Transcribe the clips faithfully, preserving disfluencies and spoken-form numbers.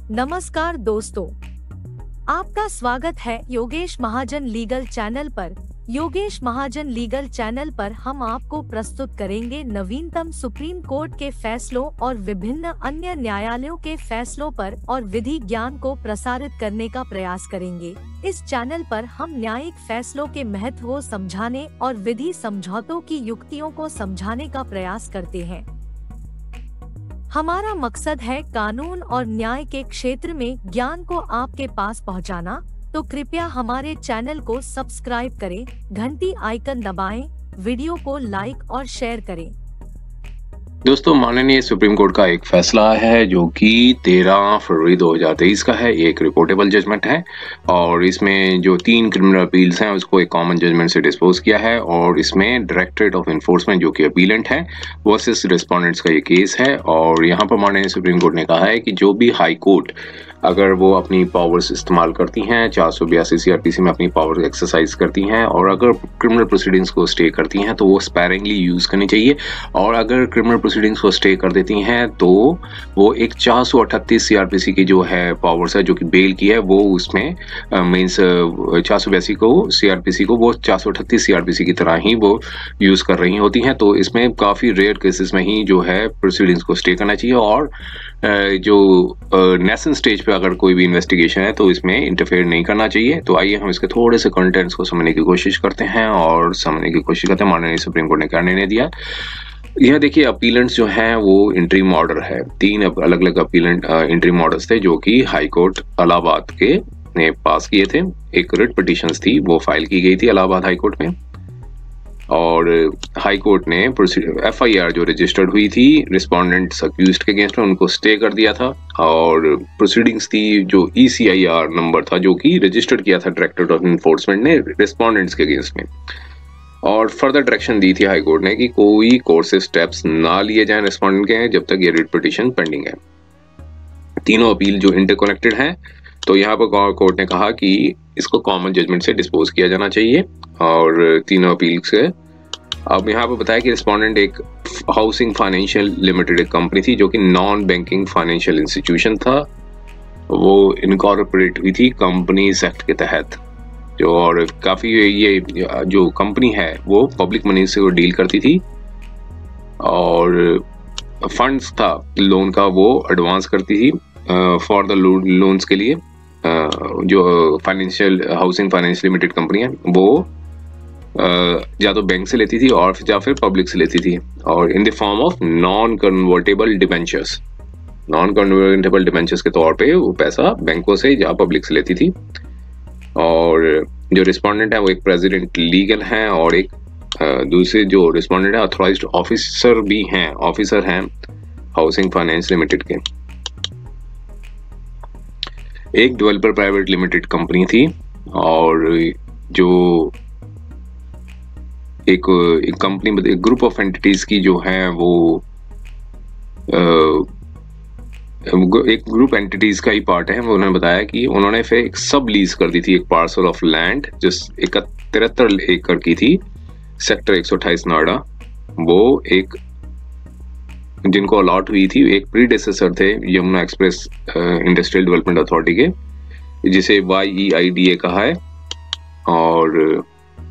नमस्कार दोस्तों, आपका स्वागत है योगेश महाजन लीगल चैनल पर। योगेश महाजन लीगल चैनल पर हम आपको प्रस्तुत करेंगे नवीनतम सुप्रीम कोर्ट के फैसलों और विभिन्न अन्य न्यायालयों के फैसलों पर और विधि ज्ञान को प्रसारित करने का प्रयास करेंगे। इस चैनल पर हम न्यायिक फैसलों के महत्व को समझाने और विधि समझौतों की युक्तियों को समझाने का प्रयास करते हैं। हमारा मकसद है कानून और न्याय के क्षेत्र में ज्ञान को आपके पास पहुंचाना, तो कृपया हमारे चैनल को सब्सक्राइब करें, घंटी आइकन दबाएं, वीडियो को लाइक और शेयर करें। दोस्तों, माननीय सुप्रीम कोर्ट का एक फैसला है जो कि तेरह फरवरी दो हज़ार तेईस का है। एक रिपोर्टेबल जजमेंट है और इसमें जो तीन क्रिमिनल अपील्स हैं उसको एक कॉमन जजमेंट से डिस्पोज किया है और इसमें डायरेक्टरेट ऑफ एनफोर्समेंट जो कि अपीलेंट है वर्सेस रिस्पोंडेंट्स का ये केस है। और यहाँ पर माननीय सुप्रीम कोर्ट ने कहा है कि जो भी हाई कोर्ट अगर वो अपनी पावर्स इस्तेमाल करती हैं, चार सौ बयासी सीआरपीसी में अपनी पावर एक्सरसाइज करती हैं और अगर क्रिमिनल प्रोसीडिंग्स को स्टे करती हैं तो वो स्पैरिंगली यूज करनी चाहिए, और अगर क्रिमिनल प्रोसीडिंग्स को स्टे कर देती हैं तो वो एक चार सौ अठतीस सीआरपीसी की जो है पावर्स है जो कि बेल की है वो उसमें मीन्स चार सौ बयासी को सीआरपीसी को वो चार सौ अठतीस सीआरपीसी की तरह ही वो यूज कर रही होती हैं। तो इसमें काफी रेयर केसेस में ही जो है प्रोसीडिंग्स को स्टे करना चाहिए और जो नेशनल स्टेज पे अगर कोई भी इन्वेस्टिगेशन है तो इसमें इंटरफेयर नहीं करना चाहिए। तो आइए हम इसके थोड़े से कंटेंट्स को समझने की कोशिश करते हैं और समझने की कोशिश करते हैं माननीय सुप्रीम कोर्ट ने क्या निर्णय दिया। यह देखिए, अपीलेंट्स जो हैं वो इंटरिम ऑर्डर है, तीन अलग अलग अपीलेंट इंटरिम ऑर्डर्स थे जो कि हाई कोर्ट इलाहाबाद के ने पास किए थे। एक रिट पिटीशंस थी वो फाइल की गई थी इलाहाबाद हाई कोर्ट में, और हाई कोर्ट ने एफआईआर जो रजिस्टर्ड हुई थी रिस्पोंडेंट्स अक्यूज्ड के अगेंस्ट में उनको स्टे कर दिया था, और प्रोसीडिंग्स थी जो ईसीआईआर नंबर था जो कि रजिस्टर्ड किया था डायरेक्टरेट ऑफ एनफोर्समेंट ने रिस्पोंडेंट्स के अगेंस्ट में, और फर्दर डायरेक्शन दी थी हाई कोर्ट ने कि कोई कोर्ट से स्टेप्स ना लिए जाएं रिस्पोंडेंट के हैं जब तक ये रिट पिटीशन पेंडिंग है। तीनों अपील जो इंटरकनेक्टेड हैं, तो यहाँ पर कोर्ट ने कहा कि इसको कॉमन जजमेंट से डिस्पोज किया जाना चाहिए और तीनों अपील से। अब यहाँ पर बताया कि रिस्पोंडेंट एक हाउसिंग फाइनेंशियल लिमिटेड एक कंपनी थी जो कि नॉन बैंकिंग फाइनेंशियल इंस्टीट्यूशन था, वो इनकॉर्पोरेट हुई थी कंपनीज एक्ट के तहत जो, और काफी ये जो कंपनी है वो पब्लिक मनी से डील करती थी और फंड्स था लोन का वो एडवांस करती थी फॉर द लोन्स के लिए। uh, जो financial housing finance limited company है वो uh, या तो बैंक से लेती थी और या फिर पब्लिक से लेती थी, और in the form of non convertible debentures non convertible debentures के तौर पे वो पैसा बैंकों से या पब्लिक से लेती थी। और जो रिस्पोंडेंट है वो एक प्रेसिडेंट लीगल हैं और एक uh, दूसरे जो रिस्पोंडेंट है ऑथराइज्ड ऑफिसर भी हैं ऑफिसर हैं हाउसिंग फाइनेंस लिमिटेड के। एक डेवलपर प्राइवेट लिमिटेड कंपनी थी और जो एक एक कंपनी एक ग्रुप ऑफ एंटिटीज की जो है वो एक ग्रुप एंटिटीज का ही पार्ट है। वो उन्होंने बताया कि उन्होंने फिर एक सब लीज कर दी थी एक पार्सल ऑफ लैंड जो तिहत्तर एकड़ की थी सेक्टर एक सौ अट्ठाईस नोएडा, वो एक जिनको अलॉट हुई थी एक प्रीडेसेसर थे Yamuna express industrial development authority के जिसे Y E I D A कहा है, और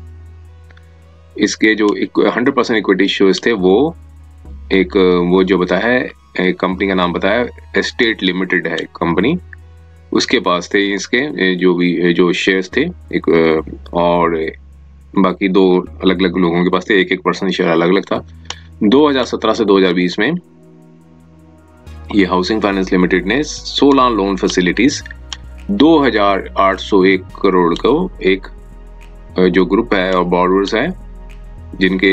इसके जो हंड्रेड परसेंट इक्विटी शेयर्स थे वो एक वो जो बताया है कंपनी का नाम बताया एस्टेट लिमिटेड है कंपनी, उसके पास थे इसके जो भी जो शेयर्स थे एक, और बाकी दो अलग अलग लोगों के पास थे, एक एक परसेंट शेयर अलग अलग था। दो हज़ार सत्रह से दो हज़ार बीस में ये हाउसिंग फाइनेंस लिमिटेड ने सोलह लोन फैसिलिटीज दो हज़ार आठ सौ एक करोड़ को एक जो ग्रुप है और बॉर्डर्स है जिनके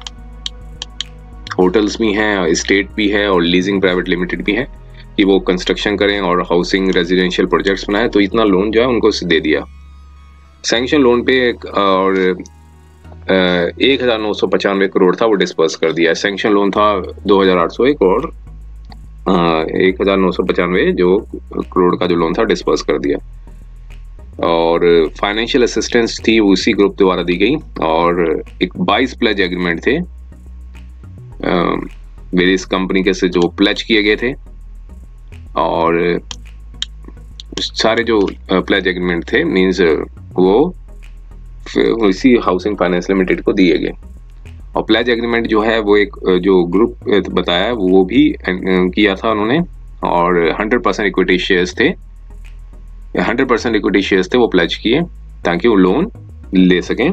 होटल्स भी हैं, स्टेट भी है और लीजिंग प्राइवेट लिमिटेड भी है कि वो कंस्ट्रक्शन करें और हाउसिंग रेजिडेंशियल प्रोजेक्ट्स बनाए, तो इतना लोन जो है उनको दे दिया सैंक्शन लोन पे एक, और एक हजार नौ सौ पचानवे करोड़ था वो डिस्पर्स कर दिया। सैंक्शन लोन था दो हजार आठ सौ एक और एक हजार नौ सौ पचानवे जो करोड़ का जो लोन था डिस्पर्स कर दिया, और फाइनेंशियल असिस्टेंस थी उसी ग्रुप द्वारा दी गई, और एक बाईस प्लेज एग्रीमेंट थे वेरियस कंपनी के से जो प्लेज किए गए थे, और सारे जो प्लेज एग्रीमेंट थे मींस वो इसी हाउसिंग फाइनेंस लिमिटेड को दिए गए। और प्लेज एग्रीमेंट जो है वो एक जो ग्रुप बताया वो भी किया था उन्होंने, और हंड्रेड परसेंट इक्विटी शेयर्स थे, हंड्रेड परसेंट इक्विटी शेयर्स थे वो प्लेज किए ताकि वो लोन ले सकें।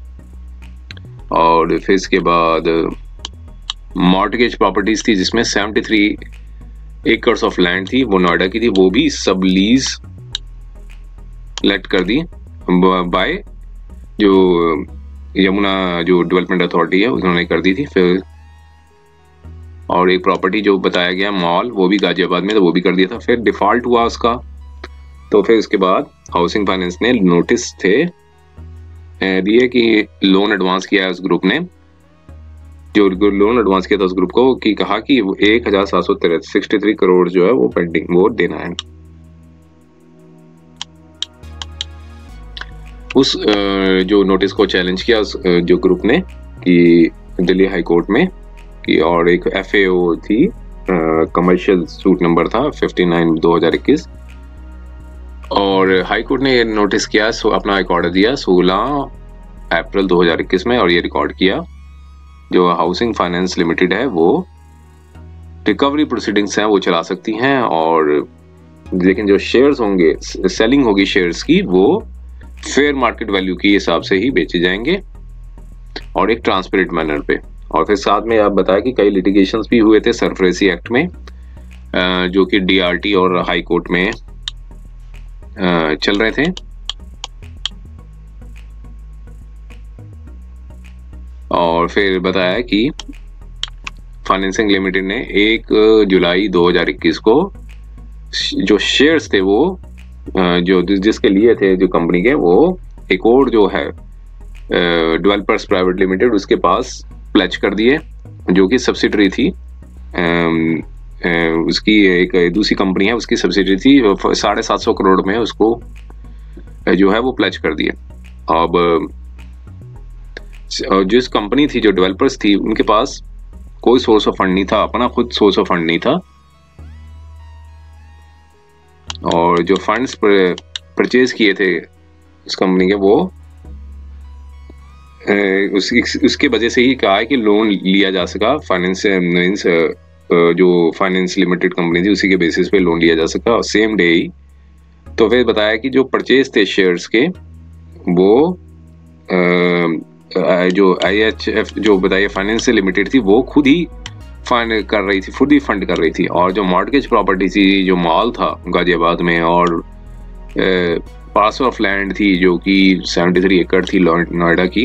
और फिर इसके बाद मॉर्टगेज प्रॉपर्टीज थी जिसमें seventy three acres of land थी, वो नोएडा की थी, वो भी सब लीज लेट कर दी बाय जो यमुना जो डेवलपमेंट अथॉरिटी है उन्होंने कर दी थी। फिर और एक प्रॉपर्टी जो बताया गया मॉल, वो भी गाजियाबाद में, तो वो भी कर दिया था। फिर डिफॉल्ट हुआ उसका, तो फिर उसके बाद हाउसिंग फाइनेंस ने नोटिस थे दिए कि लोन एडवांस किया है उस ग्रुप ने, जो लोन एडवांस किया था उस ग्रुप को, कि कहा कि वो एक हजार सात सौ सिक्सटी थ्री करोड़ जो है वो पेंडिंग वो देना है। उस जो नोटिस को चैलेंज किया उस जो ग्रुप ने कि दिल्ली हाई कोर्ट में कि, और एक एफ ए ओ थी, कमर्शियल सूट नंबर था फिफ्टी नाइन दो हजार इक्कीस, और हाई कोर्ट ने ये नोटिस किया, सो अपना एक ऑर्डर दिया सोलह अप्रैल दो हजार इक्कीस में, और ये रिकॉर्ड किया जो हाउसिंग फाइनेंस लिमिटेड है वो रिकवरी प्रोसीडिंग्स हैं वो चला सकती हैं, और लेकिन जो शेयर्स होंगे, सेलिंग होगी शेयर्स की, वो फेयर मार्केट वैल्यू के हिसाब से ही बेचे जाएंगे और एक ट्रांसपेरेंट मैनर पे। और फिर साथ में आप बताया कि कई लिटिगेशंस भी हुए थे सरफरेसी एक्ट में, जो कि डी आर टी और हाई कोर्ट में चल रहे थे। और फिर बताया कि फाइनेंसिंग लिमिटेड ने एक जुलाई दो हजार इक्कीस को जो शेयर्स थे वो जो जिसके लिए थे जो कंपनी के, वो एक और जो है डेवलपर्स प्राइवेट लिमिटेड उसके पास प्लेज कर दिए, जो कि सब्सिडरी थी, उसकी एक दूसरी कंपनी है उसकी सब्सिडरी थी, साढ़े सात सौ करोड़ में उसको जो है वो प्लेज कर दिए। अब जिस कंपनी थी जो डेवलपर्स थी उनके पास कोई सोर्स ऑफ फंड नहीं था, अपना खुद सोर्स ऑफ फंड नहीं था, और जो फंड्स परचेज किए थे उस कंपनी के वो उस, उसके वजह से ही कहा है कि लोन लिया जा सका, फाइनेंस मींस जो फाइनेंस लिमिटेड कंपनी थी उसी के बेसिस पे लोन लिया जा सका और सेम डे ही। तो फिर बताया कि जो परचेज थे शेयर्स के वो आ, जो आई एच एफ जो बताइए फाइनेंस लिमिटेड थी वो खुद ही फंड कर रही थी, खुद ही फंड कर रही थी। और जो मॉर्टगेज प्रॉपर्टी थी, जो मॉल था गाजियाबाद में, और पार्सल ऑफ लैंड थी जो कि सेवेंटी थ्री एकड़ थी नोएडा की,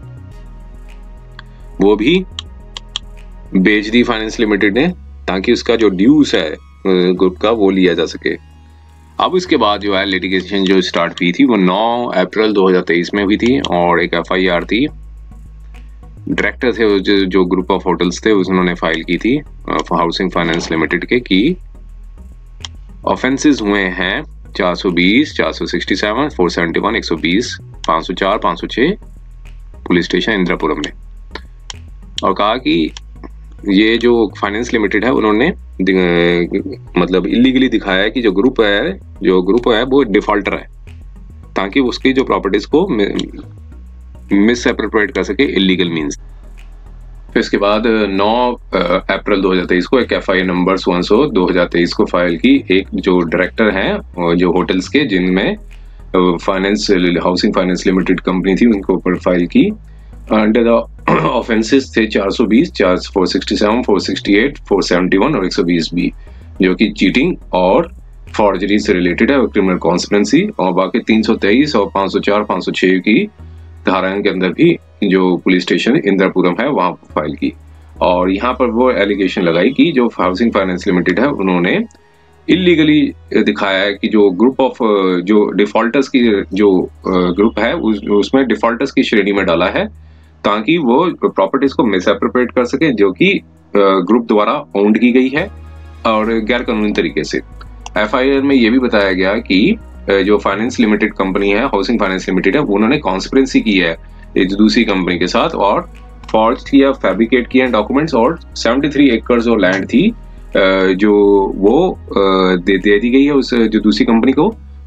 वो भी बेच दी फाइनेंस लिमिटेड ने ताकि उसका जो ड्यूज है ग्रुप का वो लिया जा सके। अब इसके बाद जो है लिटिगेशन जो स्टार्ट हुई थी वो नौ अप्रैल दो हजार तेईस में हुई थी, और एक एफ आई आर थी, डायरेक्टर थे जो, जो ग्रुप ऑफ होटल्स थे उन्होंने फाइल की थी हाउसिंग फाइनेंस लिमिटेड के कि ऑफेंसेस हुए हैं चार सौ बीस, चार सौ sixty seven, four seventy one, एक सौ बीस, पाँच सौ चार, पाँच सौ छह पुलिस स्टेशन इंदिरापुरम में, और कहा कि ये जो फाइनेंस लिमिटेड है उन्होंने मतलब इलीगली दिखाया है कि जो ग्रुप है जो ग्रुप है वो डिफॉल्टर है, ताकि उसकी जो प्रॉपर्टीज को मिस एप्रोप्रिएट कर सके इलीगल मींस। फिर इसके बाद नौ अप्रैल दो हजार तेईस को एक एफ आई आर नंबर सोलह सौ दो हजार तेईस को फाइल की एक जो डायरेक्टर हैं जो होटल्स के, जिनमें finance housing finance limited company थी, उनको ऊपर फाइल की अंडर द ऑफेंसेस थे चार सौ बीस, चार four sixty seven, four sixty eight, four seventy one और एक सौ बीस बी, जो कि चीटिंग और फॉर्जरी से रिलेटेड है, क्रिमिनल कॉन्स्पिरेंसी, और बाकी तीन सौ तेईस और पाँच सौ चार, पाँच सौ छह की धाराओं के अंदर भी जो पुलिस स्टेशन इंदिरापुरम है वहां फाइल की। और यहाँ पर वो एलिगेशन लगाई कि जो हाउसिंग फाइनेंस लिमिटेड है उन्होंने इलीगली दिखाया है कि जो ग्रुप ऑफ जो डिफॉल्टर्स की जो ग्रुप है उस, उसमें डिफॉल्टर्स की श्रेणी में डाला है ताकि वो प्रॉपर्टीज को मिस एप्रोप्रिएट कर सके, जो कि ग्रुप द्वारा ओन्ड की गई है और गैर कानूनी तरीके से। एफ आई आर में ये भी बताया गया कि जो फाइनेंस लिमिटेड कंपनी है, हाउसिंग फाइनेंस लिमिटेड है, उन्होंने कॉन्स्पिरेंसी की है एक दूसरी कंपनी के साथ और फॉर्ज किया, फैब्रिकेट किए डॉक्यूमेंट्स, और तिहत्तर एकड़ जो लैंड थी जो वो दे, दे दी गई है उस जो दूसरी कंपनी को,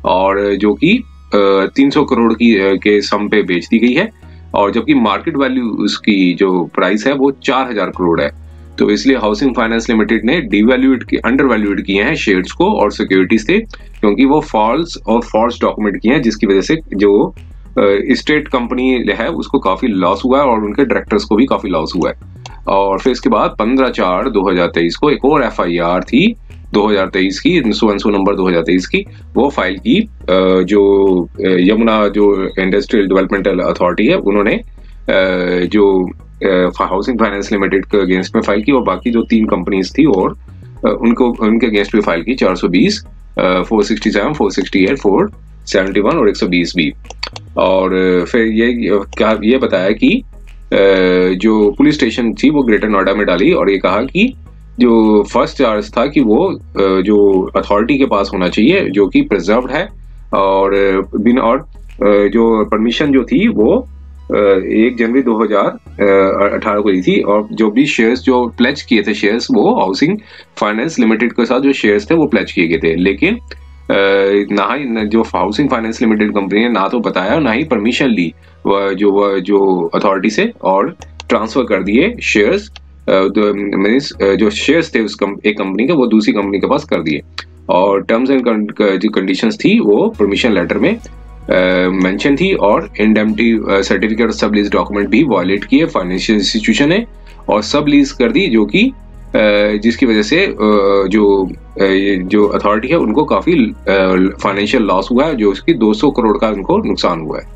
और जो कि तीन सौ करोड़ की के सम पे बेच दी गई है, और जबकि मार्केट वैल्यू उसकी जो प्राइस है वो चार हजार करोड़ है। तो इसलिए हाउसिंग फाइनेंस लिमिटेड ने डिवैल्यूएट की अंडर वैल्यूएट किए हैं शेयर्स को और सिक्योरिटीज थे, क्योंकि वो फॉल्स और फॉल्स डॉक्यूमेंट किए हैं, जिसकी वजह से जो स्टेट कंपनी है उसको काफी लॉस हुआ है और उनके डायरेक्टर्स को भी काफी लॉस हुआ है। और फिर इसके बाद पंद्रह चार दो हजार तेईस को एक और एफ आई आर थी दो हजार तेईस की, सुवंसु नंबर दो हजार तेईस की, वो फाइल की जो यमुना जो इंडस्ट्रियल डेवलपमेंटल अथॉरिटी है उन्होंने जो हाउसिंग फाइनेंस लिमिटेड के अगेंस्ट में फाइल की, और बाकी जो तीन कंपनीज थी और उनको उनके अगेंस्ट में फाइल की चार सौ बीस, four sixty seven, four sixty eight, four seventy one और एक सौ बीस भी। और फिर ये क्या ये बताया कि जो पुलिस स्टेशन थी वो ग्रेटर नोएडा में डाली, और ये कहा कि जो फर्स्ट चार्ज था कि वो जो अथॉरिटी के पास होना चाहिए जो कि प्रिजर्व्ड है, और बिना और जो परमिशन जो थी वो एक जनवरी दो हजार अठारह को दी थी, और जो भी शेयर्स जो प्लेज किए थे शेयर्स वो हाउसिंग फाइनेंस लिमिटेड के साथ जो शेयर्स थे वो प्लेज किए गए थे, लेकिन ना ही जो हाउसिंग फाइनेंस लिमिटेड कंपनी ने ना तो बताया ना ही परमिशन ली जो जो अथॉरिटी से, और ट्रांसफर कर दिए शेयर्स, मींस जो शेयर्स थे उस कम, एक कंपनी के वो दूसरी कंपनी के पास कर दिए, और टर्म्स एंड जो कंडीशंस थी वो परमिशन लेटर में मेंशन थी, और इंडेमनिटी सर्टिफिकेट और सब लीज डॉक्यूमेंट भी वायलेट किए फाइनेंशियल इंस्टीट्यूशन ने, और सब लीज कर दी, जो कि जिसकी वजह से जो जो अथॉरिटी है उनको काफी फाइनेंशियल लॉस हुआ है, जो उसकी दो सौ करोड़ का उनको नुकसान हुआ है।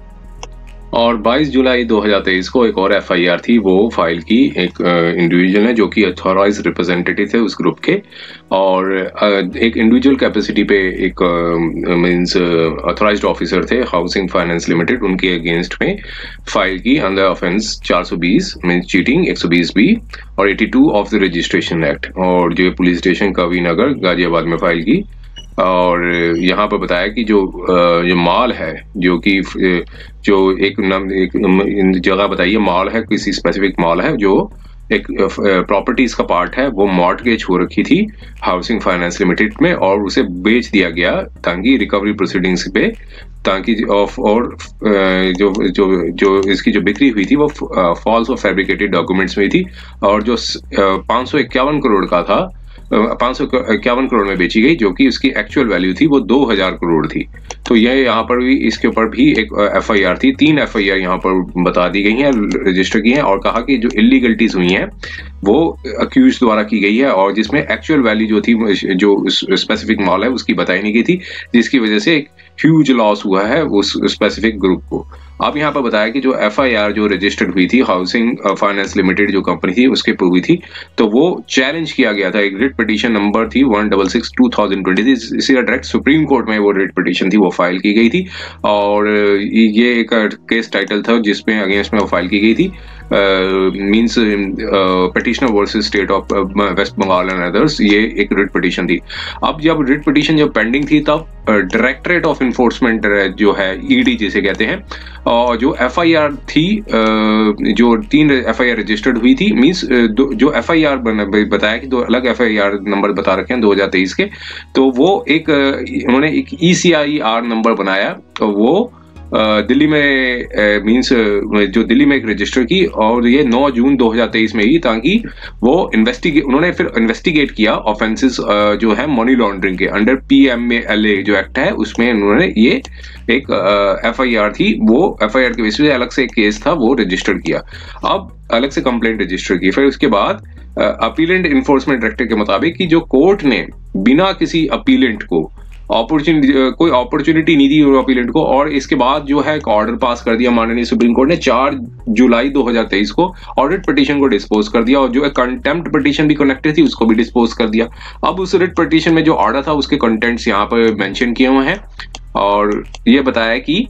और बाईस जुलाई दो हजार तेईस को एक और एफ आई आर थी, वो फाइल की एक इंडिविजुअल है जो कि अथॉराइज्ड रिप्रेजेंटेटिव थे उस ग्रुप के, और एक इंडिविजुअल कैपेसिटी पे एक मींस अथॉराइज्ड ऑफिसर थे हाउसिंग फाइनेंस लिमिटेड, उनके अगेंस्ट में फाइल की अंडर ऑफेंस चार सौ बीस मींस चीटिंग, एक सौ बीस बी और बयासी ऑफ द रजिस्ट्रेशन एक्ट, और जो पुलिस स्टेशन कवि नगर गाजियाबाद में फाइल की। और यहाँ पर बताया कि जो जो माल है जो कि जो एक, एक जगह बताइए माल है, किसी स्पेसिफिक माल है जो एक प्रॉपर्टीज का पार्ट है, वो मॉर्टगेज हो रखी थी हाउसिंग फाइनेंस लिमिटेड में, और उसे बेच दिया गया ताकि रिकवरी प्रोसीडिंग्स पे ताकि ऑफ और जो जो जो इसकी जो बिक्री हुई थी वो फॉल्स और फैब्रिकेटेड डॉक्यूमेंट्स में थी, और जो पाँच सौ इक्यावन करोड़ का था पाँच सौ इक्यावन करोड़ में बेची गई, जो कि उसकी एक्चुअल वैल्यू थी वो दो हजार करोड़ थी। तो यह यहाँ पर भी इसके ऊपर भी एक एफ आई आर थी, तीन एफ आई आर यहाँ पर बता दी गई हैं, रजिस्टर की हैं, और कहा कि जो इलीगलिटीज हुई हैं वो अक्यूज द्वारा की गई है, और जिसमें एक्चुअल वैल्यू जो थी जो स्पेसिफिक माल है उसकी बताई नहीं गई थी, जिसकी वजह से एक ह्यूज लॉस हुआ है उस स्पेसिफिक ग्रुप को। अब यहाँ पर बताया कि जो एफ आई आर जो रजिस्टर्ड हुई थी हाउसिंग फाइनेंस लिमिटेड जो कंपनी थी उसके पर हुई थी, तो वो चैलेंज किया गया था, एक रिट पिटीशन नंबर थी one double six two thousand twenty थी, इसी का डायरेक्ट सुप्रीम कोर्ट में वो रिट पिटीशन थी वो फाइल की गई थी, और ये एक केस टाइटल था जिसमें अगेंस्ट में वो फाइल की गई थी, means petitioner versus state of West Bengal and others, ये एक रिट पिटीशन थी। अब जब रिट पिटीशन जब पेंडिंग थी तब डायरेक्टरेट ऑफ इन्फोर्समेंट जो है ई डी जिसे कहते हैं, और जो एफ आई आर थी जो तीन एफ आई आर रजिस्टर्ड हुई थी, मींस जो एफ आई आर बताया कि दो अलग एफ आई आर नंबर बता रखे हैं दो हजार तेईस के, तो वो एक उन्होंने एक ई सी आई आर नंबर बनाया, तो वो दिल्ली में मींस जो दिल्ली में एक रजिस्टर की, और ये नौ जून दो हजार तेईस में ही, ताकि वो इन्वेस्टिगेट उन्होंने फिर इन्वेस्टिगेट किया ऑफेंसेस जो है मनी लॉन्ड्रिंग के under P M L A जो एक्ट है उसमें उन्होंने ये एक एफ आई आर थी, वो एफ आई आर के बेसिस पे अलग से एक केस था वो रजिस्टर किया, अब अलग से कंप्लेंट रजिस्टर की। फिर उसके बाद अपीलेंट इन्फोर्समेंट डायरेक्टर के मुताबिक कि जो कोर्ट ने बिना किसी अपीलेंट को अपॉर्चुनिटी कोई अपॉर्चुनिटी नहीं दी अपीलेंट को, और इसके बाद जो है एक ऑर्डर पास कर दिया माननीय सुप्रीम कोर्ट ने चार जुलाई दो हजार तेईस को, ऑडिट पिटीशन को डिस्पोज कर दिया, और जो एक कंटेम्प्ट पिटीशन भी कनेक्टेड थी उसको भी डिस्पोज कर दिया। अब उस रिट पिटीशन में जो ऑर्डर था उसके कंटेंट्स यहाँ पर मेंशन किए हुए हैं, और ये बताया कि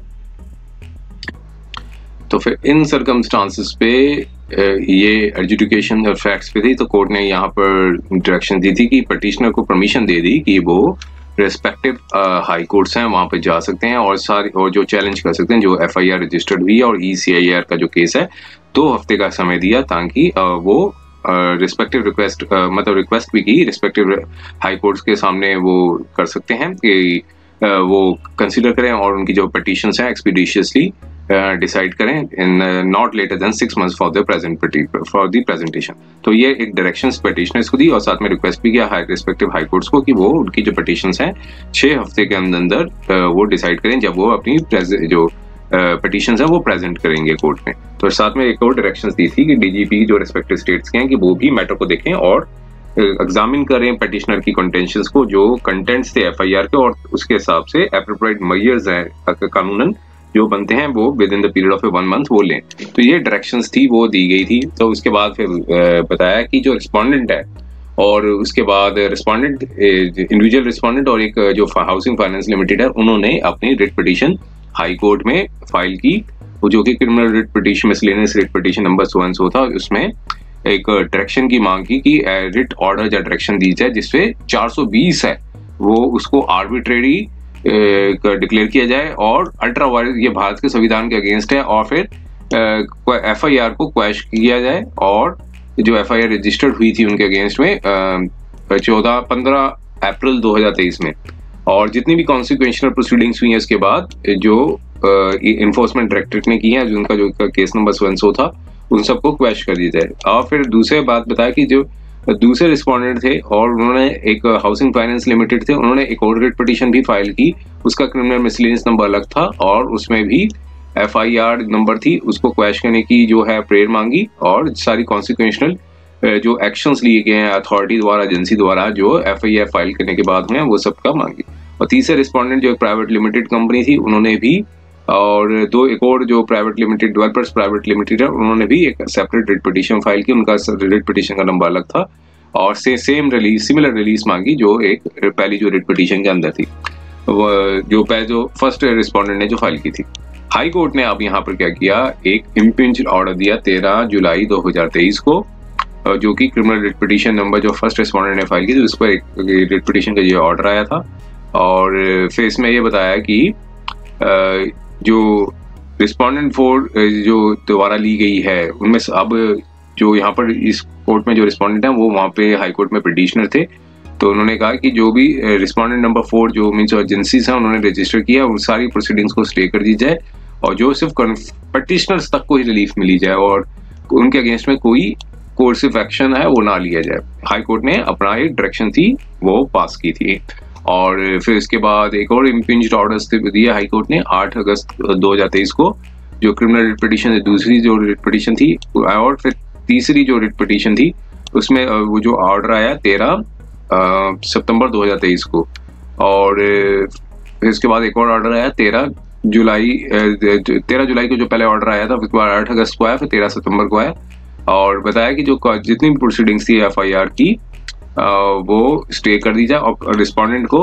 तो फिर इन सर्कमस्टांसेस पे ये एडजुडिकेशन और फैक्ट्स पे थी, तो कोर्ट ने यहाँ पर डायरेक्शन दी थी कि पिटीशनर को परमिशन दे दी कि वो रेस्पेक्टिव हाई कोर्ट्स हैं वहां पे जा सकते हैं और सारी और जो चैलेंज कर सकते हैं जो एफ आई आर रजिस्टर्ड हुई है, और ई सी आई आर का जो केस है दो हफ्ते का समय दिया ताकि वो रिस्पेक्टिव रिक्वेस्ट मतलब रिक्वेस्ट भी की रिस्पेक्टिव हाई कोर्ट्स के सामने वो कर सकते हैं कि वो कंसिडर करें और उनकी जो पिटीशंस हैं एक्सपीडिशियसली डिसाइड करें in not later than six months for the present for the presentation. तो ये एक डायरेक्शंस पिटीशनर्स को दी और साथ में रिक्वेस्ट भी किया हाई रिस्पेक्टिव हाई कोर्ट्स को कि वो उनकी जो पिटीशंस हैं छः हफ्ते के अंदर अंदर वो डिसाइड करें जब वो अपनी जो पिटीशंस हैं वो प्रेजेंट करेंगे कोर्ट में। तो साथ में एक और डायरेक्शंस दी थी कि डीजीपी जो रिस्पेक्टिव स्टेट्स के हैं कि वो भी मैटर को देखें और एग्जामिन करें पिटिशनर की कंटेंशंस को, जो कंटेंट्स थे एफआईआर के, और उसके हिसाब से एप्रोप्रिएट मेजर्स हैं कानूनन जो बनते हैं वो within the period of one month वो लें। तो ये डायरेक्शंस थी वो दी गई थी। तो उसके बाद फिर बताया कि जो रिस्पोंडेंट है और उसके बाद रिस्पोंडेंट इंडिविजुअल रिस्पोंडेंट और एक जो हाउसिंग फाइनेंस लिमिटेड है उन्होंने अपनी रिट पिटीशन हाई कोर्ट में फाइल की, जो कि criminal writ petition miscellaneous writ petition number so and so था। उसमें एक डायरेक्शन की मांग की कि रिट ऑर्डर या डायरेक्शन दी जाए जिससे चार सौ बीस है वो उसको आर्बिट्रेरी डिक्लेयर किया जाए और अल्ट्रा वायलेंस, ये भारत के संविधान के अगेंस्ट है, और फिर एफआईआर को क्वैश किया जाए और जो एफआईआर रजिस्टर्ड हुई थी उनके अगेंस्ट में चौदह पंद्रह अप्रैल दो हजार तेईस में, और जितनी भी कॉन्सिक्वेंशनल प्रोसीडिंग्स हुई हैं इसके बाद जो इन्फोर्समेंट डायरेक्टरेट ने की है, जो उनका जो case number so and so था, उन सबको क्वैश कर दिया जाए। और फिर दूसरे बात बताया कि जो दूसरे रिस्पोंडेंट थे और उन्होंने एक हाउसिंग फाइनेंस लिमिटेड थे, उन्होंने एक और रिट पिटीशन भी फाइल की, उसका क्रिमिनल मिसलेनियस नंबर अलग था और उसमें भी एफआईआर नंबर थी, उसको क्वैश करने की जो है प्रेयर मांगी और सारी कॉन्सिक्वेंशनल जो एक्शंस लिए गए हैं अथॉरिटी द्वारा, एजेंसी द्वारा जो एफआईआर फाइल करने के बाद में वो सबका मांगी। और तीसरे रिस्पोंडेंट जो प्राइवेट लिमिटेड कंपनी थी उन्होंने भी, और दो एक और जो private limited developers private limited है उन्होंने भी एक सेपरेट रिट पिटीशन फाइल की, उनका रिट पिटीशन का नंबर अलग था और से सेम रिलीज सिमिलर रिलीज मांगी जो एक पहली जो रिट पिटीशन के अंदर थी, वो जो पहले जो फर्स्ट रिस्पोंडेंट ने जो फाइल की थी। हाई कोर्ट ने अब यहाँ पर क्या किया, एक इम्पिंज ऑर्डर दिया तेरह जुलाई दो हजार तेईस को, जो कि क्रिमिनल रिट पिटीशन नंबर जो फर्स्ट रिस्पोंडेंट ने फाइल की थी उस पर एक रिट पिटीशन का ये ऑर्डर आया था। और फिर इसमें ये बताया कि जो रिस्पोंडेंट फोर जो दोबारा ली गई है उनमें अब जो यहाँ पर इस कोर्ट में जो रिस्पोंडेंट है वो वहाँ पे हाई कोर्ट में पिटीशनर थे, तो उन्होंने कहा कि जो भी रिस्पोंडेंट नंबर फोर जो मीन्स एजेंसीज हैं उन्होंने रजिस्टर किया उन सारी प्रोसीडिंग्स को स्टे कर दी जाए और जो सिर्फ पिटीशनर्स तक को ही रिलीफ मिली जाए और उनके अगेंस्ट में कोई कोर्सिव एक्शन है वो ना लिया जाए। हाई कोर्ट ने अपना एक डायरेक्शन थी वो पास की थी। और फिर इसके बाद एक और इम्पिंज्ड ऑर्डर्स दिया हाई कोर्ट ने आठ अगस्त दो हजार तेईस को, जो क्रिमिनल रिट पिटीशन दूसरी जो रिट पिटीशन थी, और फिर तीसरी जो रिट पिटीशन थी उसमें वो जो ऑर्डर आया तेरह सितंबर दो हजार तेईस को, और फिर इसके बाद एक और ऑर्डर आया तेरह जुलाई तेरह जुलाई को जो पहले ऑर्डर आया था, उसके बाद आठ अगस्त को आया, फिर तेरह सितंबर को आया, और बताया कि जो जितनी भी प्रोसीडिंग्स थी एफआईआर की वो स्टे कर दी जाए और रिस्पोंडेंट को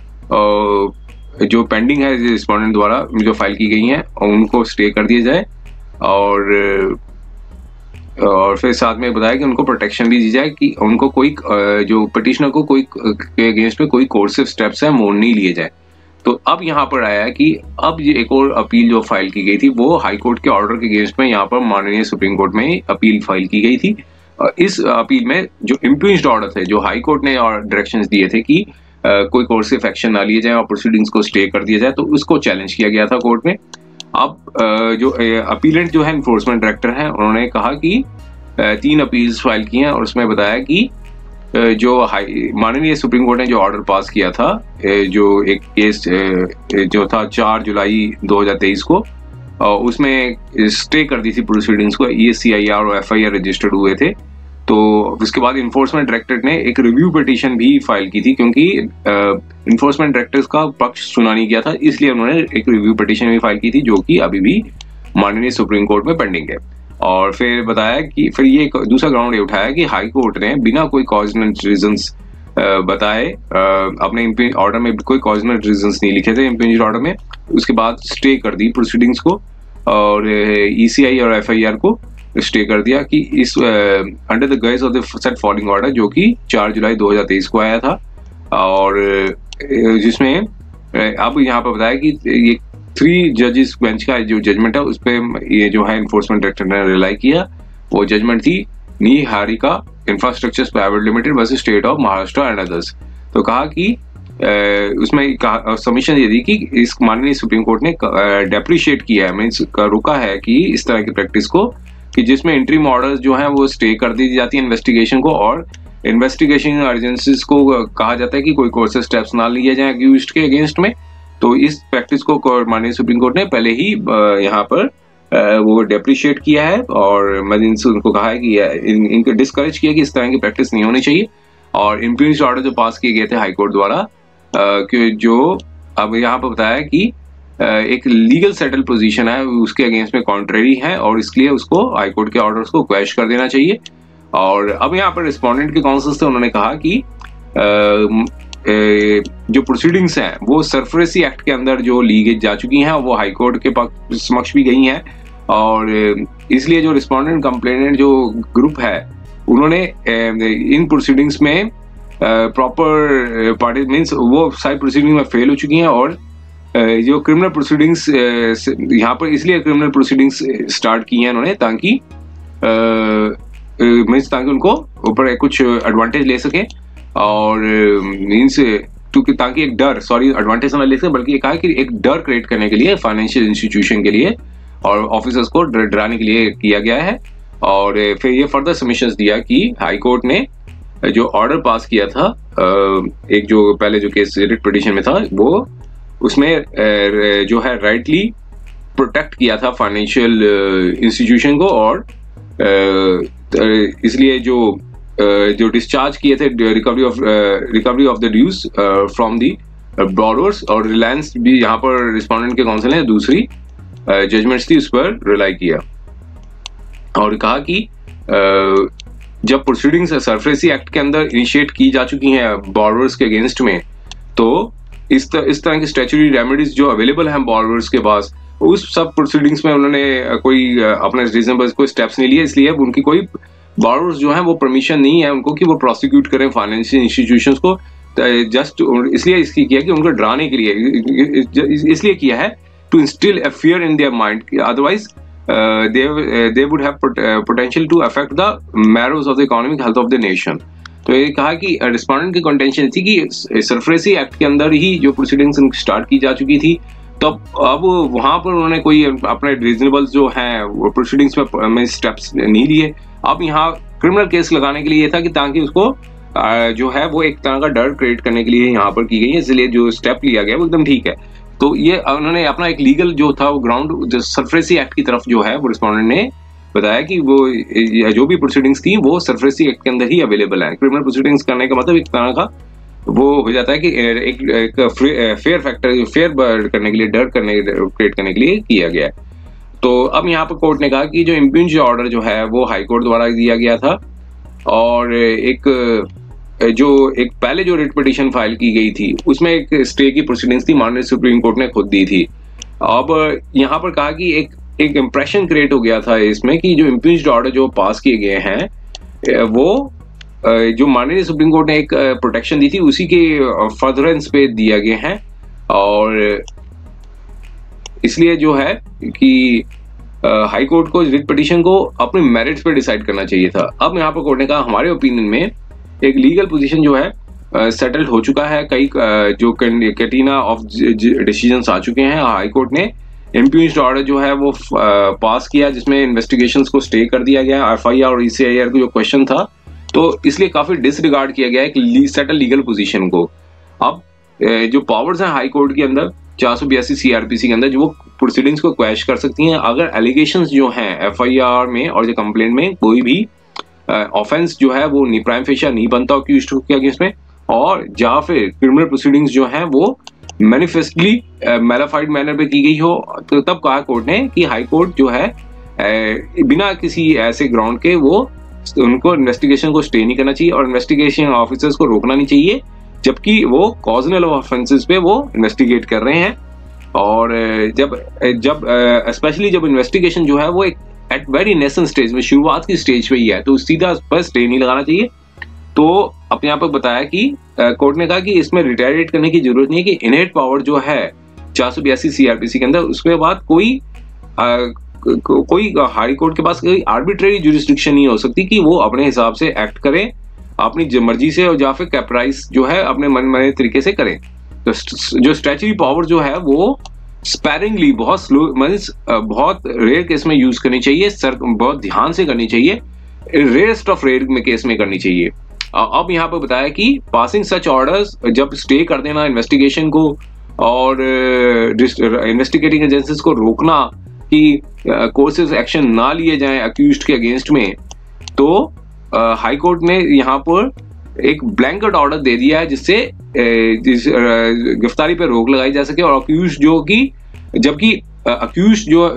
जो पेंडिंग है रिस्पोंडेंट द्वारा जो फाइल की गई हैं उनको स्टे कर दिया जाए, और और फिर साथ में बताया कि उनको प्रोटेक्शन भी दी जाए कि उनको कोई जो पिटिशनर को कोई के अगेंस्ट में कोई कोर्सिव स्टेप्स हैं वो नहीं लिए जाए। तो अब यहाँ पर आया कि अब ये एक और अपील जो फाइल की गई थी वो हाई कोर्ट के ऑर्डर के अगेंस्ट में यहाँ पर माननीय सुप्रीम कोर्ट में अपील फाइल की गई थी। इस अपील में जो इम्पिंज्ड ऑर्डर थे, जो हाई कोर्ट ने और डायरेक्शंस दिए थे कि आ, कोई कोर्सिव एक्शन ना लिए जाए और प्रोसीडिंग्स को स्टे कर दिया जाए, तो उसको चैलेंज किया गया था कोर्ट में। अब जो अपीलेंट जो है इन्फोर्समेंट डायरेक्टर हैं उन्होंने कहा कि तीन अपील्स फाइल की हैं और उसमें बताया कि जो हाई माननीय सुप्रीम कोर्ट ने जो ऑर्डर पास किया था, जो एक केस जो था चार जुलाई दो हजार तेईस को, उसमें स्टे कर दी थी प्रोसीडिंग्स को, E S C I R और एफ आई आर रजिस्टर्ड हुए थे। तो उसके बाद इन्फोर्समेंट डायरेक्टर ने एक रिव्यू पिटीशन भी फाइल की थी, क्योंकि इन्फोर्समेंट डायरेक्टर्स का पक्ष सुना नहीं गया था, इसलिए उन्होंने एक रिव्यू पिटीशन भी फाइल की थी जो कि अभी भी माननीय सुप्रीम कोर्ट में पेंडिंग है। और फिर बताया कि फिर ये दूसरा ग्राउंड ये उठाया कि हाई कोर्ट ने बिना कोई कॉजनेंट रीजंस बताए अपने ऑर्डर में कोई कॉजनेंट रीजंस नहीं लिखे थे इम्पिंज्ड ऑर्डर में, उसके बाद स्टे कर दी प्रोसीडिंग्स को और ई सी आई और एफ आई आर को स्टे कर दिया कि इस under the guise of the set following order, जो कि चार जुलाई दो हजार तेईस को आया था, और जिसमें अब यहाँ पर बताया कि ये थ्री जजेस बेंच का जो जजमेंट है उस पर ये जो है इन्फोर्समेंट डायरेक्टर ने रिलाई किया। वो जजमेंट थी Niharika infrastructure private limited versus state of Maharashtra and others. तो कहा कि उसमें सबमिशन ये दी कि इस माननीय सुप्रीम कोर्ट ने डेप्रिशिएट किया है, मीन्स रुका है कि इस तरह की प्रैक्टिस को कि जिसमें इंटरिम ऑर्डर्स जो हैं वो स्टे कर दी जाती है इन्वेस्टिगेशन को, और इन्वेस्टिगेशन एजेंसीज को कहा जाता है कि कोई कोर्स स्टेप्स ना लिए जाएं अक्यूज्ड के अगेंस्ट में। तो इस प्रैक्टिस को माननीय सुप्रीम कोर्ट ने पहले ही यहाँ पर वो डेप्रिशिएट किया है, और मैंने इनसे उनको कहा है कि इन, इनको डिस्करेज किया कि इस तरह की प्रैक्टिस नहीं होनी चाहिए। और इम्प्यूनिटी ऑर्डर जो पास किए गए थे हाईकोर्ट द्वारा, कि जो अब यहाँ पर बताया कि एक लीगल सेटल पोजीशन है उसके अगेंस्ट में कॉन्ट्रेरी है, और इसलिए उसको हाईकोर्ट के ऑर्डर्स को क्वैश कर देना चाहिए। और अब यहाँ पर रिस्पोंडेंट के काउंसिल से उन्होंने कहा कि जो प्रोसीडिंग्स हैं वो सरफरेसी एक्ट के अंदर जो ली जा चुकी हैं वो हाईकोर्ट के समक्ष भी गई हैं, और इसलिए जो रिस्पोंडेंट कंप्लेनेंट जो ग्रुप है उन्होंने इन प्रोसीडिंग्स में प्रॉपर पार्टी मीन्स वो सारी प्रोसीडिंग में फेल हो चुकी हैं, और जो क्रिमिनल प्रोसीडिंग्स यहाँ पर इसलिए क्रिमिनल प्रोसीडिंग्स स्टार्ट की हैं उन्होंने ताकि मीन्स ताकि उनको ऊपर कुछ एडवांटेज ले सके, और मीन्स क्योंकि ताकि एक डर सॉरी एडवांटेज ना ले सके बल्कि ये कहा कि एक डर क्रिएट करने के लिए फाइनेंशियल इंस्टीट्यूशन के लिए और ऑफिसर्स को डराने के लिए किया गया है। और फिर ये फर्दर सबमिशंस दिया कि हाई कोर्ट ने जो ऑर्डर पास किया था एक जो पहले जो केस रिट पिटीशन में था वो उसमें जो है राइटली प्रोटेक्ट किया था फाइनेंशियल इंस्टीट्यूशन को, और इसलिए जो जो डिस्चार्ज किए थे recovery of recovery of the dues from the borrowers, और रिलायंस भी यहाँ पर रिस्पोंडेंट के काउंसिल ने दूसरी जजमेंट्स थी उस पर रिलाई किया, और कहा कि जब प्रोसीडिंग्स सरफेसी एक्ट के अंदर इनिशिएट की जा चुकी हैं बोरोवर्स के अगेंस्ट में, तो इस तर, इस तरह की स्टैट्यूटरी रेमेडीज जो अवेलेबल हैं बोरोवर्स के पास, उस सब प्रोसीडिंग्स में उन्होंने कोई अपने रीजनेबल कोई स्टेप्स नहीं लिए, इसलिए उनकी कोई बोरोवर्स जो हैं वो परमिशन नहीं है उनको कि वो प्रोसिक्यूट करें फाइनेंशियल इंस्टीट्यूशंस को, जस्ट इसलिए इसकी किया कि उनको डराने के लिए इसलिए किया है to instil a fear in their mind, otherwise they uh, they would have pot, uh, potential to affect the marrows of the economic health of the nation। तो ये कहा कि रिस्पोंडेंट की कंटेंशन थी कि सरफरेसी एक्ट के अंदर ही जो प्रोसीडिंग्स स्टार्ट की जा चुकी थी, तो अब वहां पर उन्होंने कोई अपने रीजनेबल जो हैं प्रोसीडिंग्स में, में स्टेप्स नहीं लिए। अब यहाँ क्रिमिनल केस लगाने के लिए ये था कि ताकि उसको जो है वो एक तरह का डर क्रिएट करने के लिए यहाँ पर की गई है, इसलिए जो स्टेप लिया गया वो एकदम ठीक है। तो ये उन्होंने अपना एक लीगल जो था वो ग्राउंड जो सरफरेसी एक्ट की तरफ जो है वो रिस्पोंडेंट ने बताया कि वो जो भी प्रोसीडिंग्स थी वो सरफरेसी एक्ट के अंदर ही अवेलेबल है। क्रिमिनल प्रोसीडिंग्स करने का मतलब एक तरह का वो हो जाता है कि एक, एक फेयर फैक्टर फेयर करने के लिए डर करने क्रिएट करने के लिए किया गया है। तो अब यहाँ पर कोर्ट ने कहा कि जो इम्प्यूनिटी ऑर्डर जो है वो हाई कोर्ट द्वारा दिया गया था, और एक जो एक पहले जो रिट पिटीशन फाइल की गई थी उसमें एक स्टे की प्रोसीडिंग्स थी माननीय सुप्रीम कोर्ट ने खुद दी थी। अब यहाँ पर कहा कि एक एक इम्प्रेशन क्रिएट हो गया था इसमें कि जो इम्प्यूनिटी ऑर्डर जो पास किए गए हैं वो जो माननीय सुप्रीम कोर्ट ने एक प्रोटेक्शन दी थी उसी के फर्दरेंस पे दिया गए हैं, और इसलिए जो है कि हाई कोर्ट को रिट पिटीशन को अपने मेरिट्स पे डिसाइड करना चाहिए था। अब यहाँ पर कोर्ट ने कहा हमारे ओपिनियन में एक लीगल पोजीशन जो है सेटल्ड हो चुका है, कई जो कैटेना ऑफ डिसीजंस आ चुके हैं। हाई कोर्ट ने इम्प्यूनिटी ऑर्डर जो है वो पास किया जिसमें इन्वेस्टिगेशंस को स्टे कर दिया गया, एफआईआर और ईसीआईआर का जो क्वेश्चन था, तो इसलिए काफी डिसरिगार्ड किया गया एक सेटल लीगल पोजीशन को। अब जो पावर्स हैं हाई कोर्ट के अंदर चार सौ बयासी सीआरपीसी के अंदर जो वो प्रोसीडिंग्स को क्वैश कर सकती हैं अगर एलिगेशंस जो हैं एफआईआर में और जो कंप्लेंट में कोई भी ऑफेंस uh, जो है वो प्राइम फेशिया नहीं बनता अक्यूज्ड के अगेंस्ट में, और या फिर क्रिमिनल प्रोसीडिंग्स जो हैं वो मैनिफेस्टली मैलिफाइड मैनर पे की गई हो, तो तब कहा कोर्ट ने कि हाई कोर्ट जो है uh, बिना किसी ऐसे ग्राउंड के वो उनको इन्वेस्टिगेशन को स्टे नहीं करना चाहिए और इन्वेस्टिगेशन ऑफिसर्स को रोकना नहीं चाहिए, जबकि वो कॉजनल ऑफेंसेस पे वो इन्वेस्टिगेट कर रहे हैं। और जब जब स्पेशली जब इन्वेस्टिगेशन जो है वो एक एट वेरी नेसेंट स्टेज में शुरुआत की स्टेज पे ही है, तो सीधा पर स्टे नहीं लगाना चाहिए। तो अपने यहाँ पर बताया कि कोर्ट ने कहा कि इसमें रिटायरेट करने की जरूरत नहीं है कि इनहेट पावर जो है चार सौ बयासी सीआरपीसी के अंदर उसके बाद कोई आ, कोई हाई कोर्ट के पास कोई आर्बिट्रेरी जुरिस्डिक्शन नहीं हो सकती कि वो अपने हिसाब से एक्ट करे अपनी मर्जी से और या फिर कैप्राइज जो है अपने मन माने तरीके से करें। तो जो स्टैच्यूटरी पावर जो है वो स्पैरिंगली, बहुत स्लो, मींस बहुत रेयर केस में यूज करनी चाहिए, सर बहुत ध्यान से करनी चाहिए, रेयरेस्ट ऑफ रेयर में केस में करनी चाहिए। अब यहाँ पर बताया कि पासिंग सच ऑर्डर्स, जब स्टे कर देना इन्वेस्टिगेशन को और इन्वेस्टिगेटिंग एजेंसीज को रोकना कि कोर्सेज एक्शन ना लिए जाएं अक्यूज्ड के अगेंस्ट में, तो हाई कोर्ट ने यहाँ पर एक ब्लैंकेट ऑर्डर दे दिया है जिससे जिस गिरफ्तारी पर रोक लगाई जा सके। और अक्यूज जो कि जबकि अक्यूज जो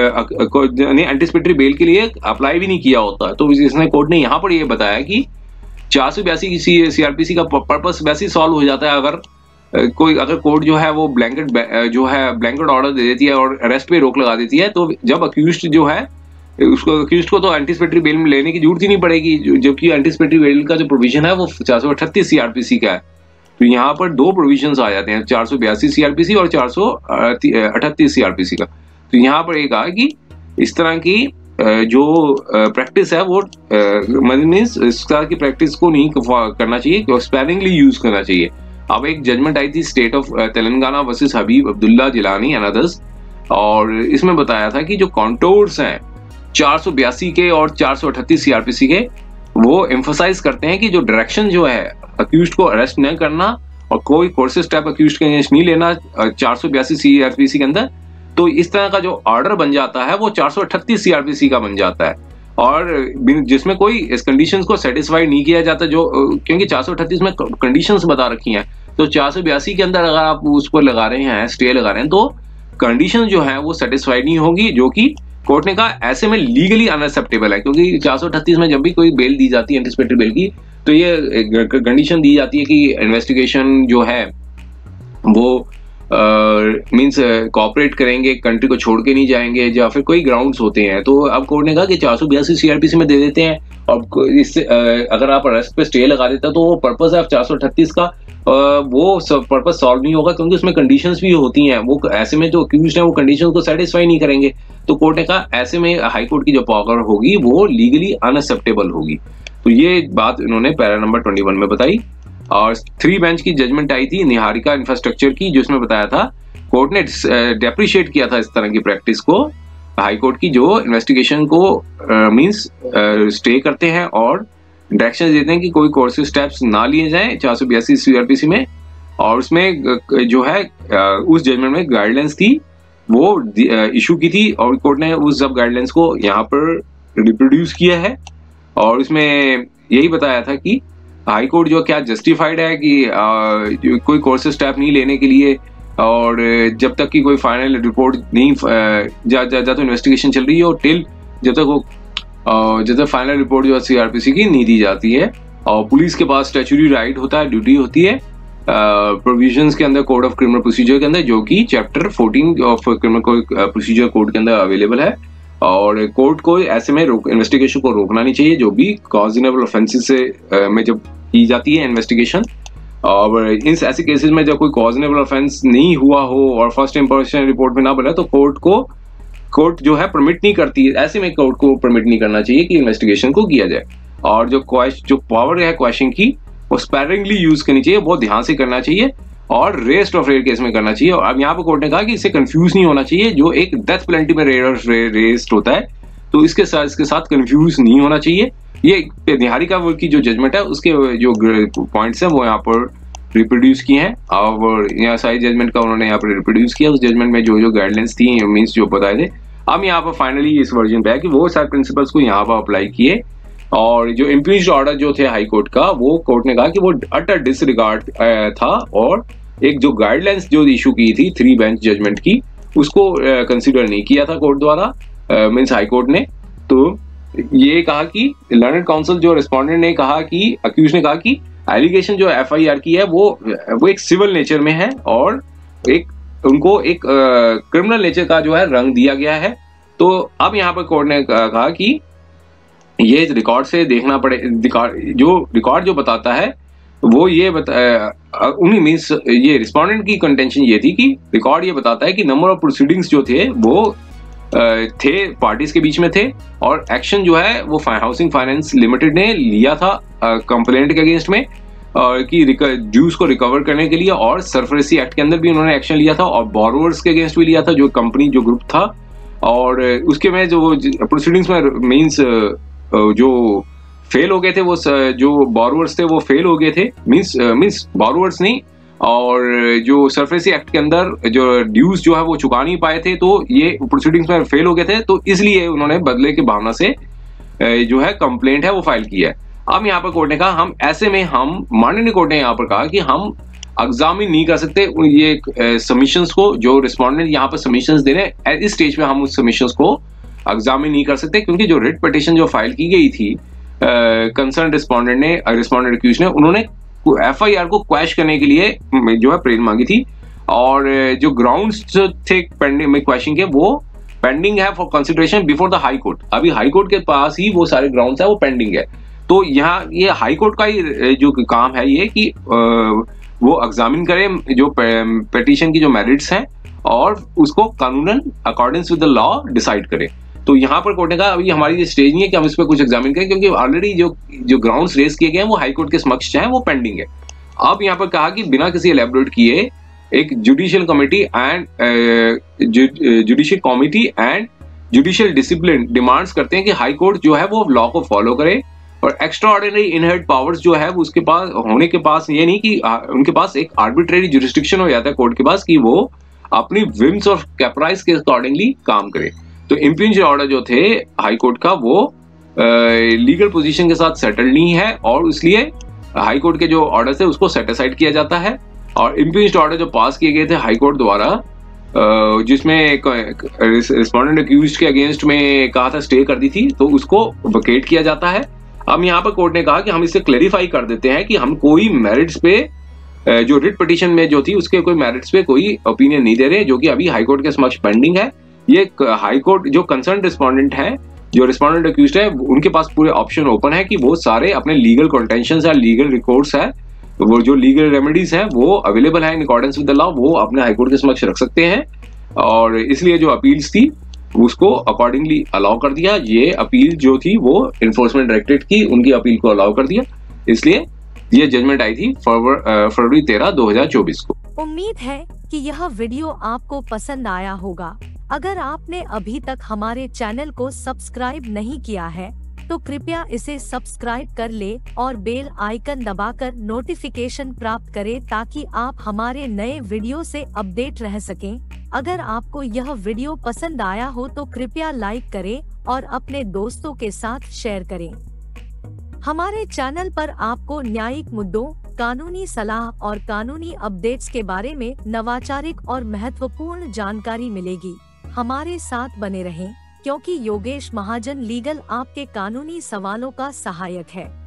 ने एंटिसिपेटरी बेल के लिए अप्लाई भी नहीं किया होता, तो इसने कोर्ट ने यहाँ पर ये बताया कि चार सौ बयासी सीआरपीसी का पर्पस वैसे ही सॉल्व हो जाता है अगर कोई अगर कोर्ट जो है वो ब्लैंकेट जो है ब्लैंकेट ऑर्डर दे देती है और अरेस्ट पे रोक लगा देती है। तो जब अक्यूज्ड जो है उसको अक्यूज्ड को तो एंटिसिपेटरी बेल में लेने की जरूरत ही नहीं पड़ेगी, जबकि एंटिसिपेटरी बेल का जो प्रोविजन है वो चार सौ अठतीस सीआरपीसी का है। तो यहाँ पर दो प्रोविजंस आ जाते हैं, चार सौ बयासी सीआरपीसी और चार सौ अठतीस सीआरपीसी का। तो यहाँ पर एक कहा कि इस तरह की जो प्रैक्टिस है वो मींस इस तरह की प्रैक्टिस को नहीं करना चाहिए, स्पेयरिंगली यूज करना चाहिए। अब एक जजमेंट आई थी state of Telangana versus Habib Abdullah Jilani and others, और इसमें बताया था कि जो कॉन्टोर्स हैं चार सौ बयासी के और चार सौ अठतीस सीआरपीसी के, वो एम्फोसाइज करते हैं कि जो डायरेक्शन जो है अक्यूज्ड को अरेस्ट न करना और कोई कोर्सेज स्टेप अक्यूज्ड के अगेंस्ट नहीं लेना चार सौ बयासी सीआरपीसी के अंदर, तो इस तरह का जो ऑर्डर बन जाता है वो चार सौ अठतीस सीआरपीसी का बन जाता है, और जिसमें कोई इस कंडीशंस को सेटिस्फाई नहीं किया जाता, जो क्योंकि चार सौ अठतीस में कंडीशंस बता रखी हैं। तो चार सौ बयासी के अंदर अगर आप उसको लगा रहे हैं, स्टे लगा रहे हैं, तो कंडीशन जो है वो सेटिस्फाइड नहीं होगी, जो कि कोर्ट ने कहा ऐसे में लीगली अनएक्सेप्टेबल है। क्योंकि चार सौ अठतीस में जब भी कोई बेल दी जाती है एंटिसिपेटरी बेल की, तो ये कंडीशन दी जाती है कि इन्वेस्टिगेशन जो है वो मींस कोऑपरेट करेंगे, कंट्री को छोड़ के नहीं जाएंगे, या फिर कोई ग्राउंड्स होते हैं। तो अब कोर्ट ने कहा कि चार सौ बयासी सीआरपीसी में दे देते हैं, और इससे अगर आप अरेस्ट पे स्टे लगा देते हैं तो वो पर्पस है चार सौ अठतीस का वो सब पर्पस सॉल्व नहीं होगा, क्योंकि उसमें कंडीशंस भी होती हैं। वो ऐसे में जो अक्यूज्ड हैं वो कंडीशंस को सेटिस्फाई नहीं करेंगे। तो कोर्ट ने कहा ऐसे में हाई कोर्ट की जो पावर होगी वो लीगली अनएक्सेप्टेबल होगी। तो ये बात इन्होंने पैरा नंबर इक्कीस में बताई। और थ्री बेंच की जजमेंट आई थी निहारिका इंफ्रास्ट्रक्चर की, जिसमें बताया था कोर्ट ने डेप्रिशिएट किया था इस तरह की प्रैक्टिस को हाई कोर्ट की, जो इन्वेस्टिगेशन को मींस स्टे करते हैं और डायरेक्शन देते हैं कि कोई कोर्सेज स्टेप्स ना लिए जाएं चार सौ बयासी सीआरपीसी में। और उसमें जो है उस जजमेंट में गाइडलाइंस थी वो इशू की थी, और कोर्ट ने उस सब गाइडलाइंस को यहाँ पर रिप्रोड्यूस किया है। और इसमें यही बताया था कि हाई कोर्ट जो क्या जस्टिफाइड है कि आ, कोई कोर्सेज स्टेप नहीं लेने के लिए, और जब तक कि कोई फाइनल रिपोर्ट नहीं जा, जा, जा तो इन्वेस्टिगेशन चल रही है, और टिल जब तक वो जब तक फाइनल रिपोर्ट जो है सीआरपीसी की नहीं दी जाती है। और पुलिस के पास स्टैट्यूटरी राइट होता है, ड्यूटी होती है प्रोविजंस के अंदर कोड ऑफ क्रिमिनल प्रोसीजर के अंदर, जो कि चैप्टर चौदह ऑफ क्रिमिनल प्रोसीजर कोड के अंदर अवेलेबल है। और कोर्ट को ऐसे में इन्वेस्टिगेशन को रोकना नहीं चाहिए जो भी कॉजनेबल ऑफेंसेस से में जब की जाती है इन्वेस्टिगेशन। और इन ऐसे केसेस में जब कोई कॉजनेबल ऑफेंस नहीं हुआ हो और फर्स्ट इंप्रेशन रिपोर्ट में ना बोला, तो कोर्ट को कोर्ट जो है परमिट नहीं करती है, ऐसे में कोर्ट को परमिट नहीं करना चाहिए कि इन्वेस्टिगेशन को किया जाए। और जो क्वेश्चन जो पावर है क्वेश्चन की वो स्पेयरिंगली यूज करनी चाहिए, बहुत ध्यान से करना चाहिए, और रेस्ट ऑफ रेयर केस में करना चाहिए। और अब यहाँ पर कोर्ट ने कहा कि इससे कंफ्यूज नहीं होना चाहिए, जो एक डेथ पेनल्टी में रेस्ट होता है तो इसके साथ इसके साथ कंफ्यूज नहीं होना चाहिए। ये निहारिका की जो जजमेंट है उसके जो पॉइंट्स हैं वो यहाँ पर रिप्रोड्यूस किए हैं, और यहाँ सारी जजमेंट का उन्होंने यहाँ पर रिप्रोड्यूस किया। उस जजमेंट में जो जो गाइडलाइंस थी मीन्स जो बताए थे, अब यहाँ पर फाइनली इस वर्जन पे है कि वो सारे प्रिंसिपल्स को यहाँ पर अप्लाई किए। और जो इम्पीच्ड ऑर्डर जो थे हाई कोर्ट का, वो कोर्ट ने कहा कि वो अटर डिसरिगार्ड था, और एक जो गाइडलाइंस जो इशू की थी थ्री बेंच जजमेंट की, उसको कंसिडर नहीं किया था कोर्ट द्वारा, मीन्स हाई कोर्ट ने। तो ये कहा कि लर्नड काउंसिल जो रिस्पोंडेंट ने कहा कि अक्यूज ने कहा कि एलिगेशन जो एफआईआर की है वो वो एक सिविल नेचर में है, और एक उनको एक क्रिमिनल नेचर का जो है रंग दिया गया है। तो अब यहाँ पर कोर्ट ने कहा कि ये रिकॉर्ड से देखना पड़े, जो रिकॉर्ड जो बताता है वो ये बता उन्हीं मीन्स ये रिस्पोंडेंट की कंटेंशन ये थी कि रिकॉर्ड ये बताता है कि नंबर ऑफ प्रोसीडिंग्स जो थे वो थे पार्टीज के बीच में थे, और एक्शन जो है वो हाउसिंग फाइनेंस लिमिटेड ने लिया था कंप्लेंट के अगेंस्ट में और की ड्यूज को रिकवर करने के लिए, और सरफरेसी एक्ट के अंदर भी उन्होंने एक्शन लिया था और बोरोवर्स के अगेंस्ट भी लिया था, जो कंपनी जो ग्रुप था। और उसके में जो प्रोसीडिंग्स में मींस जो फेल हो गए थे, वो जो बोरोवर्स थे वो फेल हो गए थे, मींस मींस बोरोवर्स नहीं, और जो सरफेसी एक्ट के अंदर जो ड्यूज जो है वो चुका नहीं पाए थे, तो ये प्रोसीडिंग्स में फेल हो गए थे, तो इसलिए उन्होंने बदले की भावना से जो है कंप्लेंट है वो फाइल की है। अब यहाँ पर कोर्ट ने कहा हम ऐसे में हम माननीय कोर्ट ने यहाँ पर कहा कि हम एग्जामिन नहीं कर सकते ये सबमिशंस को, जो रिस्पोंडेंट यहाँ पर सबमिशंस दे रहे हैं इस स्टेज में हम उस सबमिशंस को एग्जामिन नहीं कर सकते, क्योंकि जो रिट पिटीशन जो फाइल की गई थी कंसर्न रिस्पोंडेंट ने रिस्पोंडेंट एक्यूज ने, उन्होंने एफ आई आर को क्वैश करने के लिए जो है प्रेरण मांगी थी, और जो ग्राउंड्स थे पेंडिंग में क्वैशिंग के वो पेंडिंग है for consideration before the high court. अभी हाई कोर्ट के पास ही वो सारे ग्राउंड्स है वो पेंडिंग है। तो यहाँ ये हाई कोर्ट का ही जो काम है ये कि वो एग्जामिन करे जो पिटीशन की जो मेरिट्स हैं और उसको कानूनन according with the law decide करे। तो यहाँ पर कोर्ट ने कहा अभी हमारी ये स्टेज नहीं है कि हम इस पर कुछ एग्जामिन करें, क्योंकि ऑलरेडी जो जो ग्राउंड्स रेज किए गए हैं वो हाई कोर्ट के समक्ष हैं, वो पेंडिंग है। अब यहाँ पर कहा कि बिना किसी एलेबोरेट किए एक judicial committee and judicial committee and judicial discipline demands करते हैं कि हाई कोर्ट जो है वो लॉ को फॉलो करे, और एक्स्ट्रा ऑर्डिनरी इनहेरिट पावर्स जो है वो उसके पास होने के पास ये नहीं कि उनके पास एक आर्बिट्रेरी जुरिस्डिक्शन हो जाता है कोर्ट के पास कि वो अपनी विम्स और कैप्राइज के अकॉर्डिंगली काम करे। तो इम्पिंज ऑर्डर जो थे हाई कोर्ट का वो लीगल पोजीशन के साथ सेटल नहीं है, और इसलिए हाई कोर्ट के जो ऑर्डर थे उसको सेट असाइड किया जाता है। और इम्पिंज ऑर्डर जो पास किए गए थे हाई कोर्ट द्वारा, जिसमें रिस्पोंडेंट एक्यूज्ड के अगेंस्ट में कहा था स्टे कर दी थी, तो उसको वकेट किया जाता है। अब यहाँ पर कोर्ट ने कहा कि हम इसे क्लेरिफाई कर देते हैं कि हम कोई मेरिट्स पे जो रिट पिटीशन में जो थी उसके कोई मेरिट्स पे कोई ओपिनियन नहीं दे रहे, जो कि अभी हाई कोर्ट के समक्ष पेंडिंग है। ये हाई कोर्ट जो कंसर्न रिस्पोंडेंट है, जो रिस्पोंडेंट एक्यूज्ड है, उनके पास पूरे ऑप्शन ओपन है कि वो सारे अपने लीगल कंटेंशंस है, लीगल रिकॉर्ड्स है, वो जो लीगल रेमेडीज है वो अवेलेबल है in accordance with the law, वो अपने हाई कोर्ट के समक्ष रख सकते हैं। और इसलिए जो अपील्स थी उसको अकॉर्डिंगली अलाउ कर दिया। ये अपील जो थी वो इन्फोर्समेंट डायरेक्टरेट की, उनकी अपील को अलाउ कर दिया, इसलिए ये जजमेंट आई थी फरवरी तेरह दो हजार चौबीस को। उम्मीद है कि यह वीडियो आपको पसंद आया होगा। अगर आपने अभी तक हमारे चैनल को सब्सक्राइब नहीं किया है तो कृपया इसे सब्सक्राइब कर ले और बेल आइकन दबाकर नोटिफिकेशन प्राप्त करें, ताकि आप हमारे नए वीडियो से अपडेट रह सकें। अगर आपको यह वीडियो पसंद आया हो तो कृपया लाइक करें और अपने दोस्तों के साथ शेयर करें। हमारे चैनल पर आपको न्यायिक मुद्दों, कानूनी सलाह और कानूनी अपडेट्स के बारे में नवाचारिक और महत्वपूर्ण जानकारी मिलेगी। हमारे साथ बने रहें, क्योंकि योगेश महाजन लीगल आपके कानूनी सवालों का सहायक है।